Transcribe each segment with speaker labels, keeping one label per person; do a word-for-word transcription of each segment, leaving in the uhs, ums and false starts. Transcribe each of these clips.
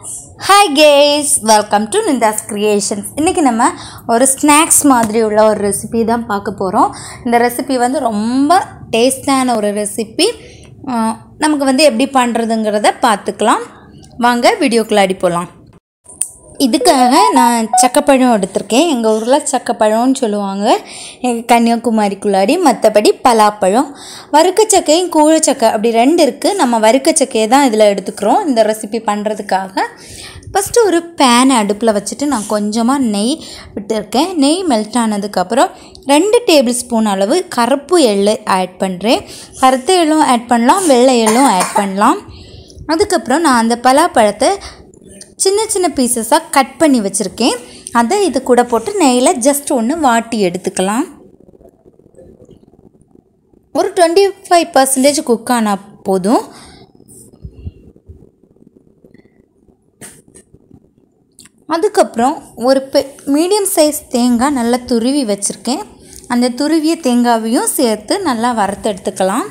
Speaker 1: Hi guys, welcome to Ninda's Creations. இன்னைக்கு நம்ம ஒரு ஸ்நாக்ஸ் மாதிரி உள்ள ஒரு ரெசிபி தான் பார்க்க போறோம். இந்த ரெசிபி வந்து ரொம்ப டேஸ்டான ஒரு ரெசிபி. நமக்கு வந்து எப்படி பண்றதுங்கறத பார்த்துக்கலாம். வாங்க வீடியோக்குள்ள அடி போலாம். இதுக்காக நான் சக்கப்பழம் எடுத்துர்க்கேன். எங்க ஊர்ல சக்கப்பழம்னு சொல்லுவாங்க. எங்க கன்னியாகுமரிக்குள்ளாடி மத்தபடி பலாப்பழம், வறுக்கச்சக்கையும் கூழச்சக்கை அப்படி ரெண்டு இருக்கு. நம்ம வறுக்கச்சக்கையை தான் இதல எடுத்துக்கறோம் இந்த ரெசிபி பண்றதுக்காக. ஃபர்ஸ்ட் ஒரு pan அடுப்புல வச்சிட்டு நான் கொஞ்சமா நெய் விட்டுர்க்கேன். நெய் மெல்ட் ஆனதுக்கு அப்புறம் ரெண்டு டேபிள் ஸ்பூன் அளவு கருப்பு எள்ளு ஆட் பண்றேன். கருப்பு எள்ளும் ஆட் பண்ணலாம், வெள்ளை எள்ளும் ஆட் பண்ணலாம். அதுக்கு அப்புறம் நான் அந்த பலாப்பழத்தை சின்ன சின்ன பீசஸா கட் பண்ணி வச்சிருக்கேன். அத இது கூட போட்டு நெய்ல ஜஸ்ட் ஒன்னு வாட்டி எடுத்துக்கலாம். ஒரு twenty-five percent குக் ஆனா போதும். அதுக்கு அப்புறம் ஒரு மீடியம் சைஸ் தேங்காய் நல்லா துருவி வச்சிருக்கேன். அந்த துருவிய தேங்காவையும் சேர்த்து நல்லா வறுத்து எடுத்துக்கலாம்.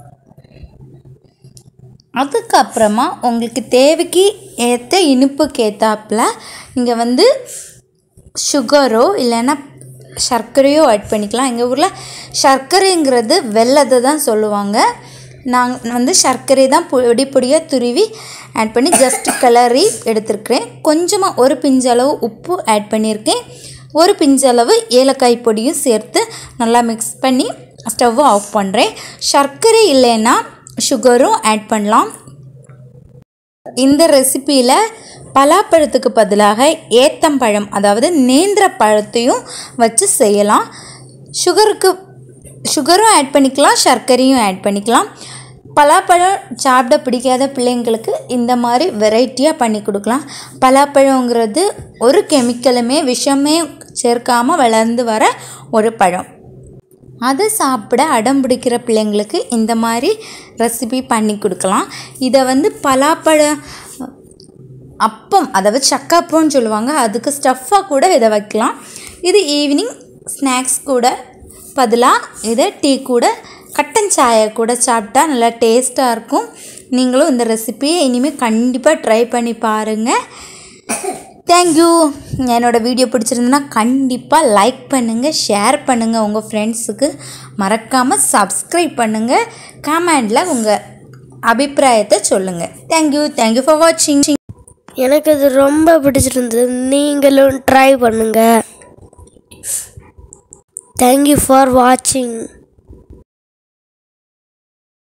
Speaker 1: அதுக்கு அப்புறமா உங்களுக்கு தேவைக்கு ஏத்த இனிப்புக்கு ஏத்தாப்ல நீங்க வந்து சுகரோ இல்லனா சர்க்கரையோ ஆட் பண்ணிக்கலாம். எங்க ஊர்ல சர்க்கரைங்கிறது வெல்லத்தை தான் சொல்லுவாங்க. நான் வந்து சர்க்கரை தான் பொடி பொடியா துருவி ஆட் பண்ணி ஜஸ்ட் கலரி எடுத்துர்க்கேன். கொஞ்சமா ஒரு பிஞ்ச் அளவு உப்பு ஆட் பண்ணிருக்கேன். ஒரு பிஞ்ச் அளவு ஏலக்காய் பொடியும் சேர்த்து நல்லா mix பண்ணி ஸ்டவ் ஆஃப் பண்றேன். சர்க்கரை இல்லனா சுகரும் ஆட் பண்ணலாம். இந்த ரெசிபில பலாப்பழத்துக்கு பதிலாக ஏத்தம்பழம் அதாவது நேந்திர பழத்தையும் வச்சு செய்யலாம். சுகருக்கு சுகரும் ஆட் பண்ணிக்கலாம், சர்க்கரையும் ஆட் பண்ணிக்கலாம். பலாப்பழம் சாப்பிட பிடிக்காத பிள்ளைங்களுக்கு இந்த மாதிரி வெரைட்டியா பண்ணி கொடுக்கலாம். பலாப்பழம்ங்கிறது ஒரு கெமிக்கலுமே விஷமே சேர்க்காம வளர்ந்து வர ஒரு பழம். அதை சாப்பிட அடம் பிடிக்கிற பிள்ளைங்களுக்கு இந்த மாதிரி ரெசிபி பண்ணி கொடுக்கலாம். இத வந்து பலாப்பழ அப்பம் அதாவது சக்கப்பம்னு சொல்லுவாங்க. அதுக்கு ஸ்டஃப்பா கூட இத வைக்கலாம். இது ஈவினிங் ஸ்நாக்ஸ் கூட பதிலா இத டீ கூட கட்டன் சாயா கூட சாப்பிட்டா நல்லா டேஸ்டா இருக்கும். நீங்களும் இந்த ரெசிபியை இனிமே கண்டிப்பா ட்ரை பண்ணி பாருங்க. Thank you. என்னோட வீடியோ பிடிச்சிருந்தா கண்டிப்பா லைக் பண்ணுங்க, ஷேர் பண்ணுங்க உங்க ஃப்ரெண்ட்ஸ்க்கு. மறக்காம Subscribe பண்ணுங்க. கமெண்ட்ல உங்க அபிப்பிராயத்தை சொல்லுங்க. Thank you. Thank you for watching.
Speaker 2: எனக்கு இது ரொம்ப பிடிச்சிருந்தது. நீங்களும் ட்ரை பண்ணுங்க. Thank you for watching.